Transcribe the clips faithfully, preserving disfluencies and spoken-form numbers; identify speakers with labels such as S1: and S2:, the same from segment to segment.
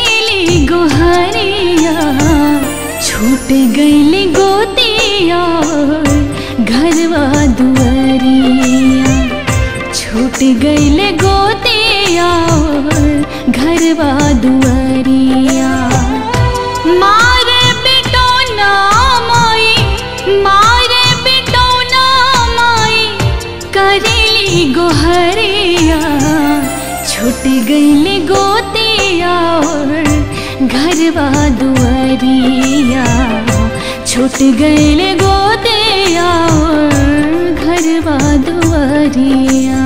S1: करेली गोहरिया, छूट गईले गोतिया घरवा दुआरिया, छूट गईले गोतिया घरवा दुआरिया। मारे बेटौना माई, मारे बेटौना माई करेली गोहरिया, छूट गईले गोतिया घरवा दुआरिया, छूट गईले गोतिया घरवा दुआरिया।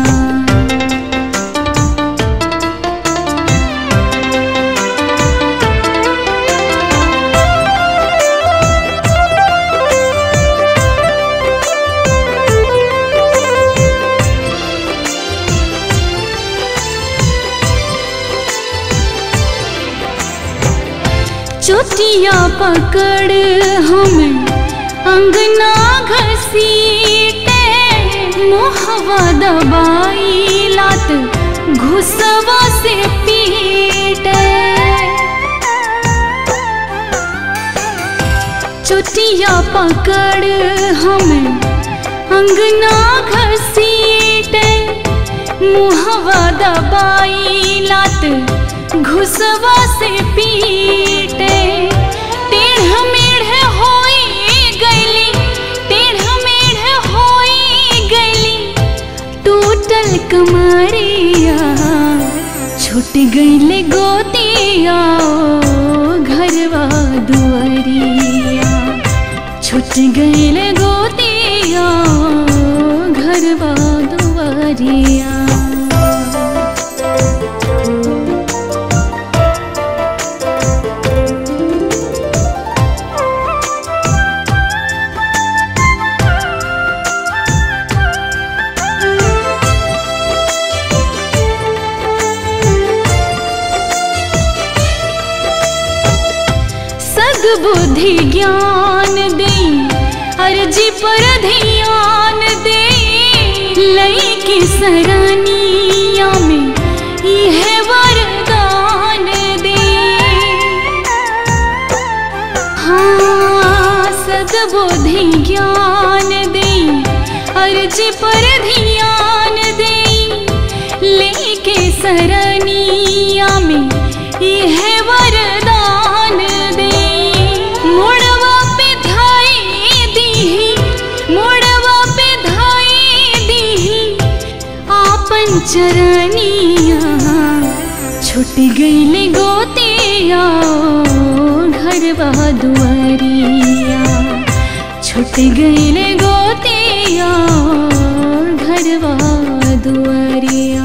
S1: चोटिया पकड़ हम अंगना घसीटे, मोहवा दबाई लात घुसवा से पीटे। चोटिया पकड़ हम अंगना घसीटे, मोहवा दबाई लात घुसवा से पीटे। टेढ़ मेढ़ होई गईली, टेढ़ मेढ़ होई गईली टूटल कमरिया, छूट गईले गोतिया घरवा दुआरिया, छूट गईले गोतिया घरवा दुआरिया। बुद्धि ज्ञान दे, अर्जी पर ध्यान दे, लई की सरनिया में यह वरदान दे। हाँ सद्बुद्धि ज्ञान दे, अर्जी पर ध्यान दे, लई के सरनिया में यह वरदान दे। मोड़वा पे धाई दीही, मोड़वा पे धाई दीही आपन चरनिया, छूट गईले गोतिया घरवा दुआरिया, छूट गईले गोतिया घरवा दुआरिया।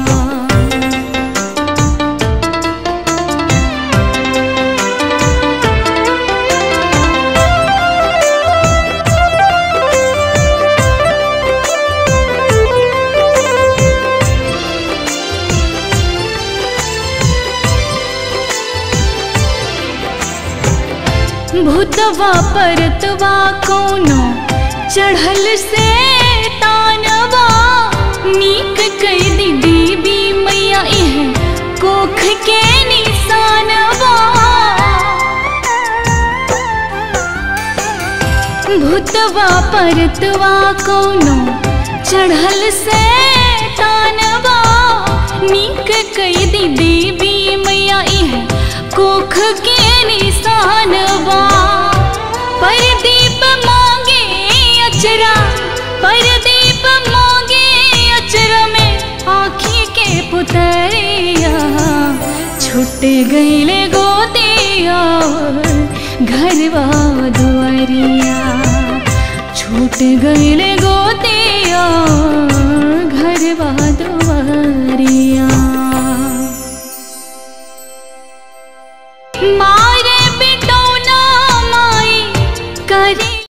S1: भूतवा परतवा कोनो चढ़ल से तानवा, नीक कई दी देवी मैया इह कोख के निशानवा। भूतवा परतवा कोनो चढ़ल से तानवा, नीक कई दी देवी मैया इह कोख के निशानवा। परदीप मांगे अचरा, परदीप मांगे अचरा में आँखी के पुतरिया, छूट गईले गोतिया घरवा दुआरिया, छूट गईले गोतिया घरवा दुआरिया।